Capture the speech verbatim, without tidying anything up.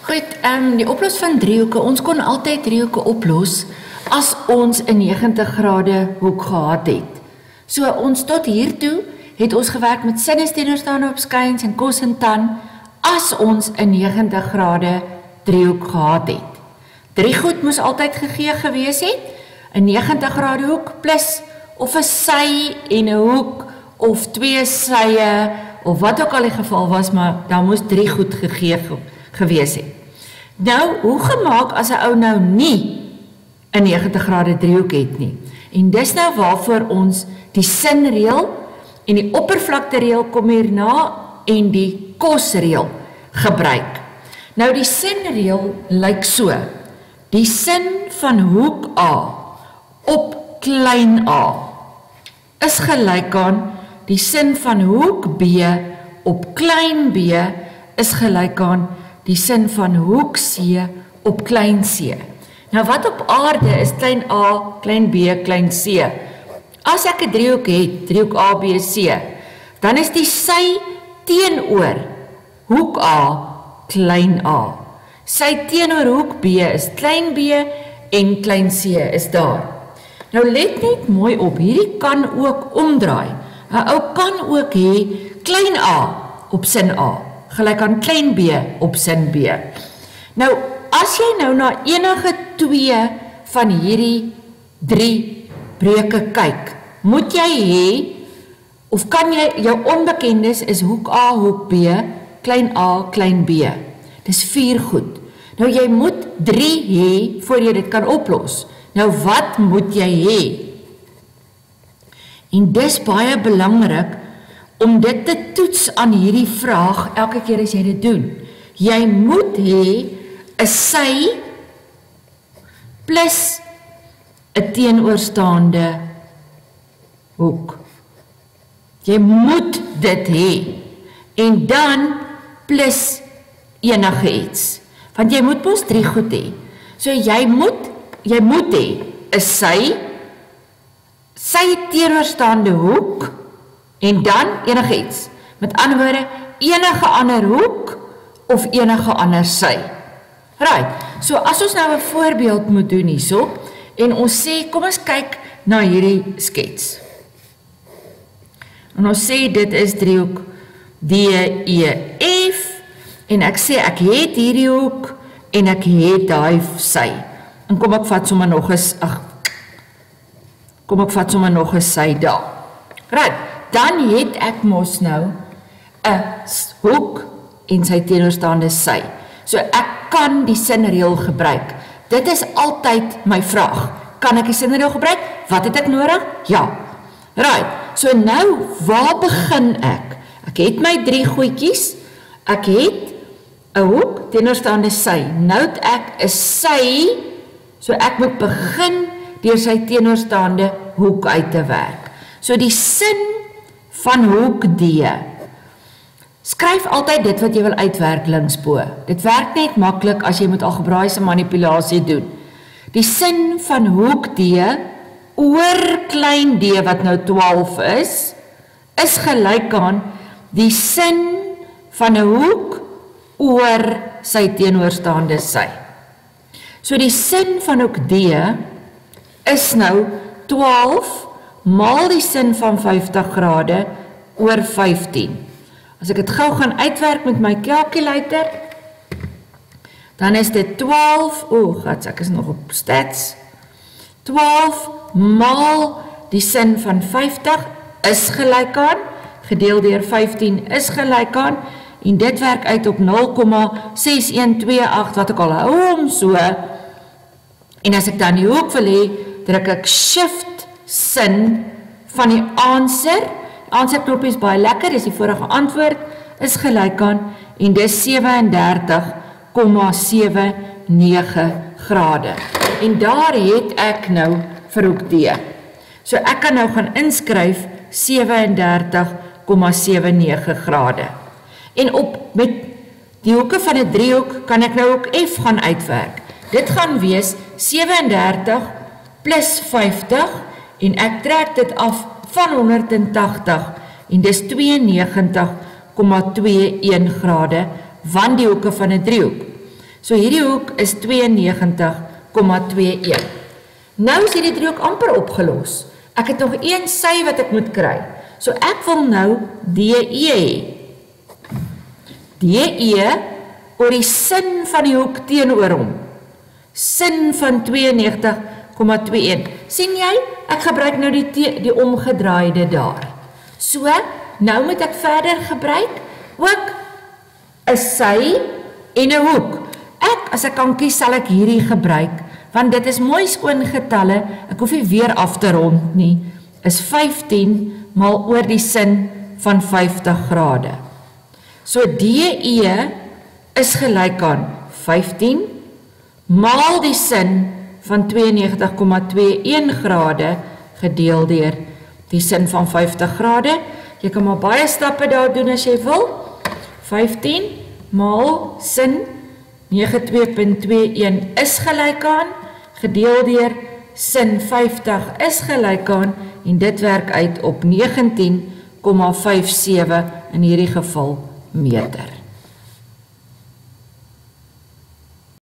Goed, um, die oplos van driehoeke, ons kon altyd driehoeke oplos as ons 'n negentig grade hoek gehad het. So ons tot hiertoe het ons gewerk met sinus teenoorstaande op skyns en kos en tan as ons 'n negentig grade driehoek gehad het. Drie goed moes altyd gegee gewees het, 'n negentig grade hoek plus of 'n sy en 'n hoek of twee sye of wat ook al die geval was, maar daar moes drie goed gegee ge gewees het. Nou, hoe gemaak as 'n ou nou nie 'n negentig grade driehoek het nie? En dis nou waarvoor ons die sinreël en die oppervlaktereël kom hierna en die kosreël gebruik. Nou die sinreël lyk so. Die sin van hoek A op klein a is gelyk aan die sin van hoek B op klein b is gelyk aan die sin van hoek C op klein c. Nou wat op aarde is klein a, klein b, klein c. As ek 'n driehoek het, driehoek A, B, C, dan is die sy teenoor hoek A klein a. Sy teenoor hoek B is klein b en klein c is daar. Nou let net mooi op, hierdie kan ook omdraai. 'n Ou kan ook hê klein a op sin A, gelyk aan klein b op sin B. Nou, as jy nou na enige twee van hierdie drie breuke kyk, moet jy hê, of kan jy, jou onbekendes is hoek A, hoek B, klein a, klein b. Dis vier goed. Nou jy moet drie hê, voor jy dit kan oplos. Nou wat moet jy hê? En dis baie belangrik, om dit te toets aan hierdie vraag, elke keer as jy dit doen. Jy moet hê, 'n sy, plus 'n teenoorstaande hoek. Jy moet dit hê. En dan plus enige iets. Want jy moet mos drie goed hê. So jy moet, jy moet hê, 'n sy, sy teenoorstaande hoek, en dan enige iets. Met ander woorde, enige ander hoek, of enige ander sy. Right, so as ons nou 'n voorbeeld moet doen hierso, en ons sê, kom ons kyk na hierdie skets. En ons sê, dit is driehoek D E F, en ek sê, ek het hierdie hoek, en ek het daai sy. En kom ek vat sommer nog eens, ag, kom ek vat sommer nog eens sy daar. Right, dan het ek mos nou 'n hoek en sy teenoorstaande sy. So ek kan die sinreël gebruik. Dit is altyd my vraag. Kan ek die sinreël gebruik? Wat het ek nodig? Ja. Right, so nou, waar begin ek? Ek het my drie goedjies, ek het 'n hoek teenoorstaande sy. Nou het ek 'n sy, so ek moet begin deur sy teenoorstaande hoek uit te werk. So die sin van hoek D, skryf altyd dit wat jy wil uitwerk linksbo. Dit werk net maklik as jy met algebraïese manipulasie doen. Die sin van hoek D oor klein d wat nou twaalf is, is gelyk aan die sin van 'n hoek oor sy teenoorstaande sy. So die sin van hoek D is nou twaalf maal die sin van vyftig grade oor vyftien. As ek dit gou gaan uitwerk met my calculator, dan is dit twaalf, o, gats, ek is nog op stats, twaalf maal die sin van vyftig is gelyk aan, gedeel deur vyftien is gelyk aan, en dit werk uit op nul komma ses een twee agt, wat ek al hou om so, en as ek dan die hoek wil hê, druk ek shift sin van die answer, die answer knopie is baie lekker, dis die vorige antwoord, is gelyk aan, en dis sewe en dertig komma sewe nege grade. En daar het ek nou vir hoek D. So ek kan nou gaan inskryf sewe en dertig komma sewe nege grade. En op met die hoeke van 'n driehoek kan ek nou ook F gaan uitwerk. Dit gaan wees sewe en dertig plus vyftig en ek trek dit af van honderd en tagtig en dis twee en negentig komma twee een grade van die hoeke van 'n driehoek. So hierdie hoek is twee en negentig komma twee een. Nou is hierdie driehoek amper opgelos. Ek het nog een sy wat ek moet kry. So ek wil nou D E hê. D E oor die sin van die hoek teenoor hom. Sin van twee en negentig komma twee een. Sien jy? Ek gebruik nou die, te, die omgedraaide daar. So, nou moet ek verder gebruik ook 'n sy en 'n hoek. Ek, as ek kan kies, sal ek hierdie gebruik, want dit is mooi skoon getalle, ek hoef nie weer af te rond nie, is vyftien maal oor die sin van vyftig grade. So D E is gelyk aan vyftien maal die sin van twee en negentig komma twee een grade gedeel deur die sin van vyftig grade. Jy kan maar baie stappe daar doen as jy wil. vyftien maal sin negentig twee komma twee een is gelyk aan, gedeel deur sin vyftig is gelyk aan, en dit werk uit op negentien komma vyf sewe in hierdie geval meter.